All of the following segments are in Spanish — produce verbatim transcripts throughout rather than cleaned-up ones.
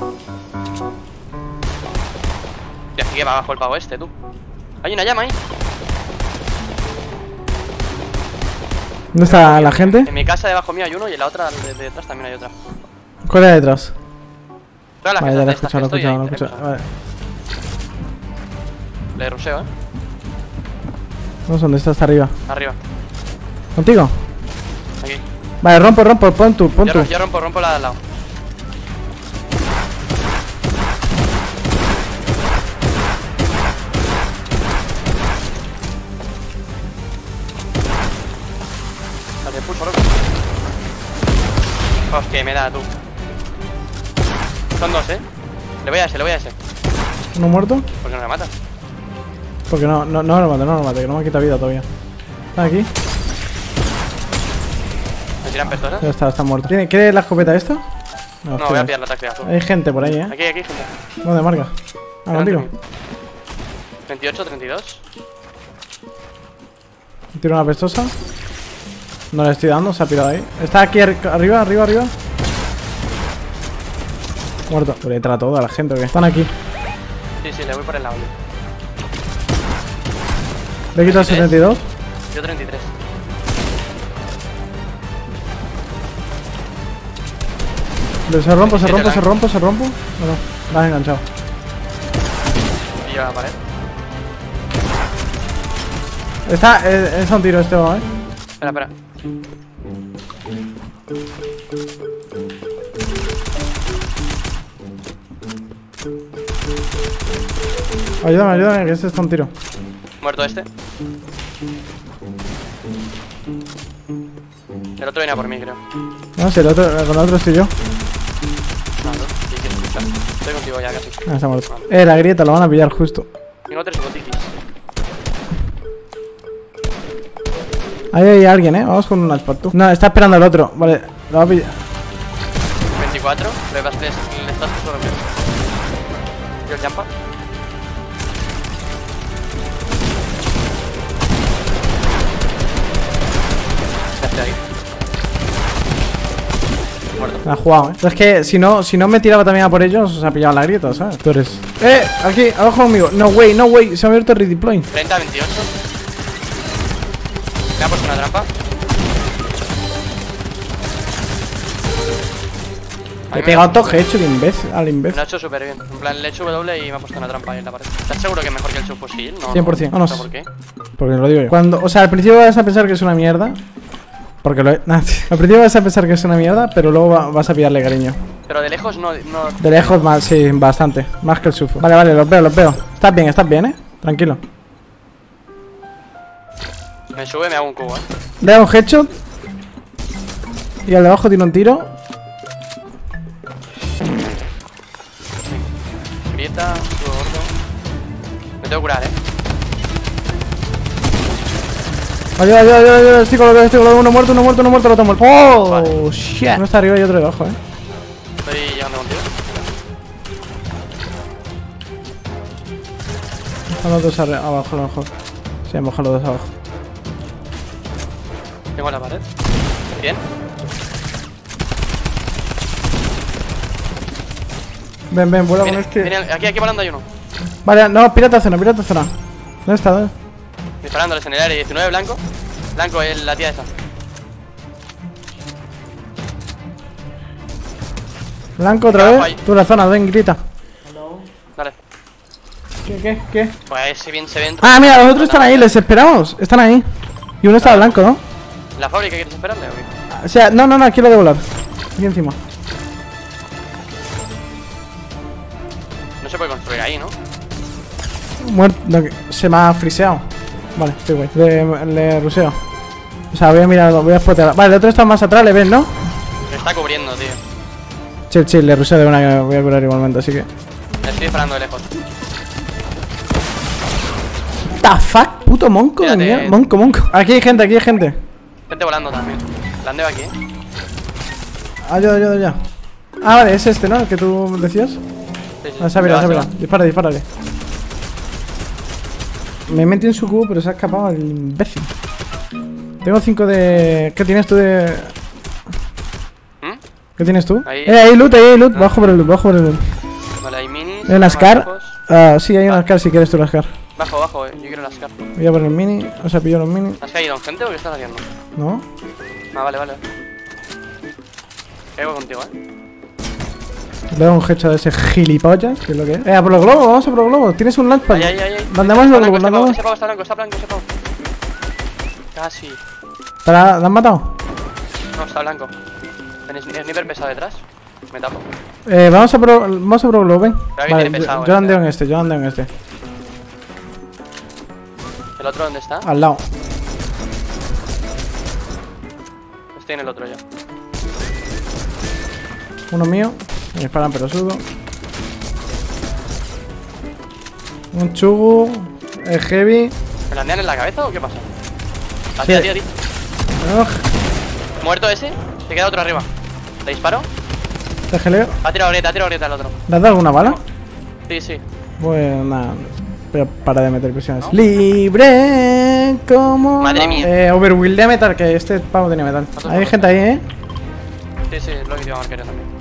Y así que va abajo el pavo este, tú. Hay una llama ahí. ¿Dónde está la gente? En mi casa debajo mío hay uno y en la otra de, de detrás también hay otra. ¿Cuál era detrás? Todas las Vale, ya lo he casas escuchado, lo he de estas que escuchado, lo he estoy escuchado. ahí, Vale. Le ruseo, eh. No sé dónde está, hasta arriba. Arriba. ¿Contigo? Aquí. Vale, rompo, rompo, pon tú, pon Yo, tú. ro- yo rompo, rompo la de al lado. Vale, pulso, loco. Hostia, me da tú. Son dos, eh. Le voy a ese, le voy a ese. ¿Uno muerto? ¿Por qué no me mata? Porque no, no, no lo mate, no lo mate, que no me quita vida todavía. Está aquí. ¿Me tiran pestosas? Ya está, está muerto. ¿Tiene, ¿Quiere la escopeta esta? No, voy a hostia. pillar la táctica azul. Hay gente por ahí, eh. Aquí, aquí, gente. ¿Dónde marca? Ah, Delante contigo. mío. veintiocho, treinta y dos. Tiro una pestosa. No le estoy dando, se ha pirado ahí. Está aquí ar arriba, arriba, arriba. Muerto. Le trato todo a la gente, ¿o qué? Están aquí. Sí, sí, le voy por el lado. Le he quitado setenta y dos. Yo treinta y tres. Se rompo, se rompo, se rompo, se rompo. Bueno, la has enganchado. Y yo la pared. Está, eh, es un tiro este, ¿eh? Espera, espera. Ayúdame, ayúdame, que este está un tiro. Muerto este. El otro viene a por mí, creo. No, si el otro, con el otro estoy yo. Nada, sí, quiero escuchar. Estoy contigo ya casi. Ah, está muerto. Eh, la grieta, lo van a pillar justo. Tengo tres botiquis. Ahí hay alguien, eh. Vamos con un aspat, tú. No, está esperando el otro. Vale, lo va a pillar. veinticuatro. Le vas le estás solo mío. Yo el jumpa. Ya estoy ahí. Muerto. Me ha jugado, eh. Pero es que si no, si no me tiraba también a por ellos, se ha pillado la grieta, ¿sabes? Tú eres. Eh, aquí, abajo conmigo. No way, no way. Se ha abierto el redeploy. treinta, veintiocho. Me ha puesto una trampa. A Le mí he pegado toque hecho el imbécil, al Me lo imbécil. ha hecho súper bien. En plan, le he hecho W y me ha puesto una trampa ahí en la pared. ¿Estás seguro que es mejor que el subfusil? No, cien por cien. No, No, sé no por qué. Porque lo digo yo. Cuando, o sea, al principio vas a pensar que es una mierda. Porque lo he, nah, tío. Al principio vas a pensar que es una mierda, pero luego va- vas a pillarle cariño. Pero de lejos no... no... De lejos más, sí, bastante. Más que el sufo. Vale, vale, los veo, los veo. Estás bien, estás bien, eh. Tranquilo. Me sube, me hago un cubo, eh. Le da un headshot. Y al de abajo tiene un tiro. Grieta, subo gordo. Me tengo que curar, eh. Ayuda, ayuda, ayuda, ayuda. Estoy con lo que estoy con lo que uno muerto, uno muerto, uno muerto, lo otro muerto. ¡Oh! Vale. Shit. Uno está arriba y otro debajo, eh. Estoy llegando contigo. Están los dos arri- abajo, a lo mejor. Sí, hemos los dos abajo. Tengo la pared. Bien. Ven, ven, vuela con Viene, este. viene, aquí, aquí volando hay uno. Vale, no, pirata zona, pirata zona. ¿Dónde está? ¿Dónde? Disparándoles en el área diecinueve, blanco. Blanco es la tía esa. Blanco otra Abajo vez. hay. Tú la zona, ven, grita. Dale. ¿Qué, qué, qué? Pues si bien se ven. Ah, mira, los otros están ahí, les esperamos. Están ahí. Y uno está blanco, ¿no? ¿La fábrica quieres esperarle o qué? O sea, no, no, no, aquí lo de volar. Aquí encima. No se puede construir ahí, ¿no? Muerto. No, que- se me ha friseado. Vale, estoy guay. Le, le ruseo. O sea, voy a mirar, voy a spotear. Vale, el otro está más atrás, le ven, ¿no? Me está cubriendo, tío. Chill, chill, le ruseo de una que voy a curar igualmente, así que. Le estoy disparando de lejos. The fuck, puto monco de Espérate. mierda. Monco, monco. Aquí hay gente, aquí hay gente. Gente volando también. Landeo aquí, eh. Ayuda, ayuda, ayuda. Ah, vale, es este, ¿no? El que tú decías. Sí, sí. Ah, se ha pirado, se ha va, pirado. Dispara, dispárale. Me metí en su cubo, pero se ha escapado el imbécil. Tengo cinco de... ¿Qué tienes tú de...? ¿Mm? ¿Qué tienes tú? Ahí. Eh, hay loot, ahí hay loot. Ah. Bajo por el loot, bajo por el loot. ¿Hay una Scar? lejos. Ah, sí, hay una Scar si quieres tú la Scar. Bajo, bajo, eh. Yo quiero la Scar. Voy a poner el mini. O sea, pillo los mini. ¿Has caído en gente o qué estás haciendo? ¿No? Ah, vale, vale. Caigo contigo, eh. Le doy un headshot de ese gilipollas, que es lo que es. Eh, a por los globos, vamos a por los globos. Tienes un launchpad. Ahí, ahí, ahí, ahí. ¿Dónde más los Está globos? blanco, ¿Dónde está más? blanco, está blanco, está blanco, está blanco. Casi. ¿Te la, la han matado? No, está blanco. Tenéis sniper pesado detrás. Me tapo. Eh, vamos a por, vamos a por los globos, ven. Pero aquí Vale, tiene yo, pesado, yo este. andeo en este, yo andeo en este. ¿El otro dónde está? Al lado. Estoy en el otro ya. Uno mío. Me disparan pero sudo. Un chugu. El heavy. ¿Me landean en la cabeza o qué pasa? A Sí. ti, a ti, a ti. Ugh, Muerto ese. Se queda otro arriba. ¿Le disparo? te geleo. Ha tirado grieta, ha tirado grieta el otro. ¿Le has dado alguna bala? Sí, sí. Pues nada. Pero para de meter presiones. Libre como. Madre mía. Eh, Overwill de metal, que este pavo tiene metal. Otro Hay por gente ahí, eh. Sí, sí, es lo que iba a marcar yo también.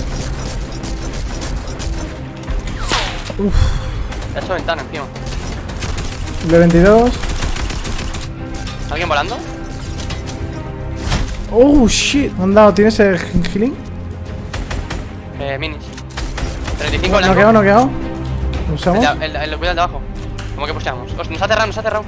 Uf. He hecho ventana encima. De veintidós. ¿Alguien volando? Oh shit. ¿Me han dado? ¿Tienes el healing? Eh, minis. treinta y cinco No blanco. quedado, no quedado. ¿Lo El, usamos? de- el, el, el, cuidado el de abajo. ¿Cómo que pusheamos? Os- Nos ha cerrado, nos ha cerrado.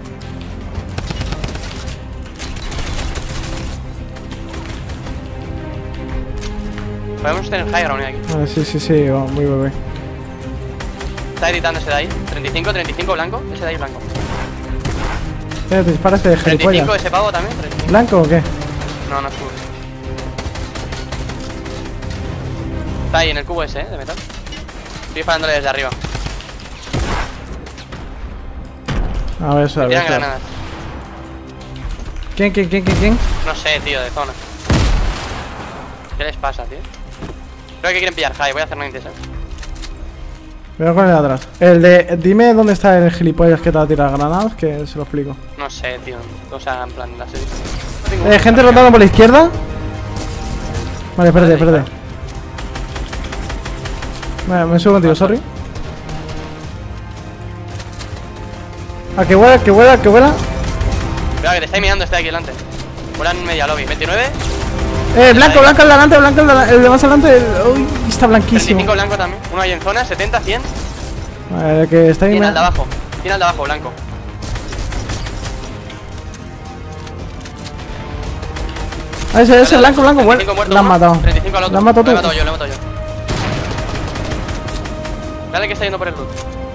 Podemos tener high ground aquí. Vale, sí, sí, sí. Voy, voy, voy. Está gritando ese de ahí. treinta y cinco, treinta y cinco blanco. Ese de ahí blanco. Eh, te dispara este de treinta y cinco gilipollas. ese pavo también. treinta y cinco. ¿Blanco o qué? No, no es cubo. Está ahí en el cubo ese, ¿eh? De metal. Estoy disparándole desde arriba. A ver, eso, a Me ver. tiran eso. granadas. ¿Quién, quién, quién, quién, quién? No sé, tío, de zona. ¿Qué les pasa, tío? Creo que quieren pillar high. Voy a hacer ninety, ¿eh? Veo con el de atrás. El de. Dime dónde está el gilipollas que te va a tirar granadas, que se lo explico. No sé, tío. O sea, en plan, las he visto. No tengo Eh, una. gente rotando por la izquierda. Vale, espérate, Vale, espérate. Vale, me subo contigo, sorry. Ah, que vuela, que vuela, que vuela. Cuidado, que te estáis mirando, estoy aquí delante. Vuelan en media lobby. veintinueve. Eh, blanco, blanco al delante, blanco al delante, el de más adelante. El... Uy, está treinta y blanquísimo. cinco blanco también. Uno ahí en zona. setenta, cien. Vale, el que está ahí. Tiene me- al de abajo. Tiene al de abajo, blanco. Ah, ese, ese, blanco, blanco, treinta y cinco bueno. muerto Lo han uno, matado. treinta y cinco al otro. Lo han matado Lo he tú. matado yo, lo he matado yo. Dale que está yendo por el loot.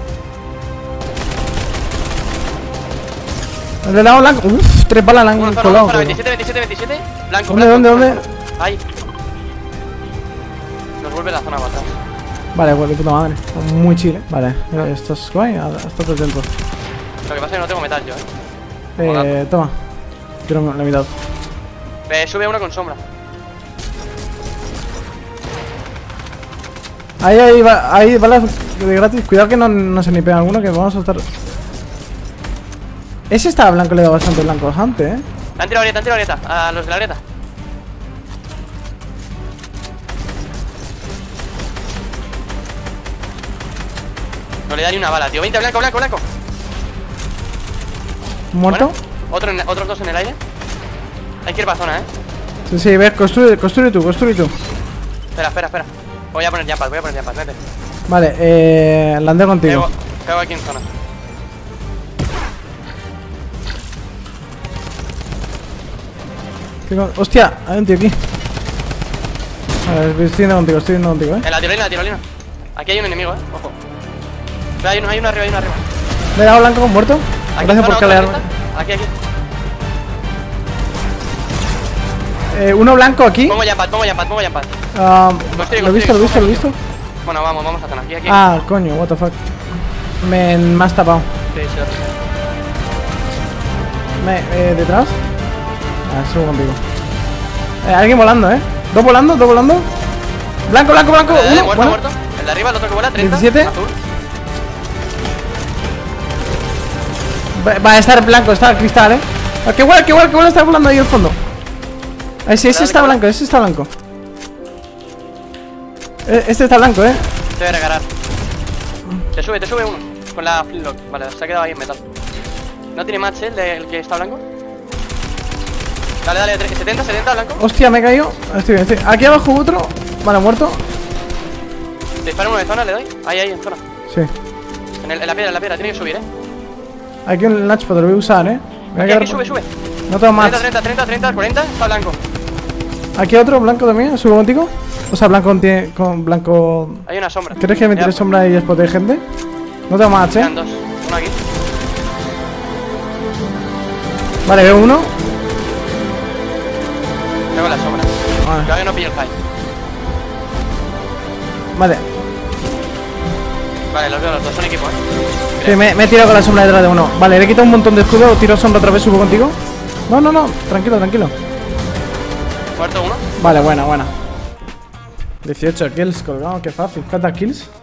El de lado blanco. Uff, tres balas le Uno han zona, colado. uno zona, pero- veintisiete, veintisiete, veintisiete. Blanco, ¿Dónde, blanco, dónde, zona, dónde? zona. Ahí. Nos vuelve la zona para atrás. Vale, pues de puta madre. Muy chile. Vale, mira, esto es guay. Esto es dentro. Lo que pasa es que no tengo metal yo, eh. Eh, toma. Quiero la mitad. Eh, sube uno con sombra. Ahí, ahí, va, ahí, balas de gratis. Cuidado que no, no se ni pega alguno, que vamos a estar. Ese estaba blanco, le da bastante blanco bastante, eh. Han tirado grieta, han tirado grieta. A los de la grieta. No le da ni una bala, tío. veinte blanco, blanco, blanco. ¿Muerto? Bueno, otro en- otros dos en el aire. Hay que ir para zona, eh. Sí, sí, ves, construye, construye tú, construye tú. Espera, espera, espera. Voy a poner jump pad, voy a poner jump pad, vete. Vale, eh. Landeo contigo. Pego, pego aquí en zona. ¿Qué con- Hostia, hay un tío aquí. Vale, estoy yendo contigo, estoy yendo contigo, eh. En la tirolina, la tirolina. Aquí hay un enemigo, eh. Ojo. Espera, hay uno, hay uno arriba, hay uno arriba. Me he dado blanco, muerto. Aquí Gracias en por zona, calearme. otra grieta. Aquí, aquí. Eh, uno blanco aquí. Pongo jump pad, pongo jump pad, pongo jump pad. Ah, Construye, lo he visto, lo he visto, lo he visto. Bueno, vamos, vamos a zona. Aquí, aquí. Ah, coño, what the fuck. Me, me has tapado. Sí, sí, sí. Me, eh, ¿detrás? Ah, subo contigo. Eh, alguien volando, eh. Dos volando, dos volando. Blanco, blanco, blanco. Eh, Uno, muerto, bueno. muerto. El de arriba, el otro que vuela, treinta. diecisiete. Azul. Va, va a estar blanco, está el cristal, eh. Ah, que vuela, que vuela, que vuela, está volando ahí al fondo. Ese, ese está blanco, ese está blanco. Eh, Este está blanco, eh. Te voy a regalar. Te sube, te sube uno. Con la flintlock. Vale, se ha quedado ahí en metal. No tiene match, ¿eh? El, de, el que está blanco. Dale, dale, setenta, setenta, blanco. Hostia, me he caído. Estoy bien, estoy... Aquí abajo otro. Vale, muerto. Te dispara uno de zona, le doy. Ahí, ahí, en zona. Sí. En, el, en la piedra, en la piedra, tiene que subir, ¿eh? Aquí un Nachpad, lo voy a usar, ¿eh? Me voy a Aquí, quedar... aquí, sube, sube. No tengo más. treinta, treinta, treinta, cuarenta, está blanco. Aquí otro blanco también, subo contigo. O sea, blanco tiene con blanco. Hay una sombra. ¿Quieres que me tire Ya, sombra y spote gente? No tengo más, eh. quedan dos. Uno aquí. Vale, veo uno. Tengo la sombra. Vale. Cuidado que no pillo el high. Vale. Vale, los veo, los dos son equipo, eh. Sí, me, me he tirado con la sombra detrás de uno. Vale, le he quitado un montón de escudo. Tiro sombra otra vez, subo contigo. No, no, no. Tranquilo, tranquilo. Muerto uno. Vale, buena, buena. dieciocho kills colgado, qué fácil. ¿Cuántas kills?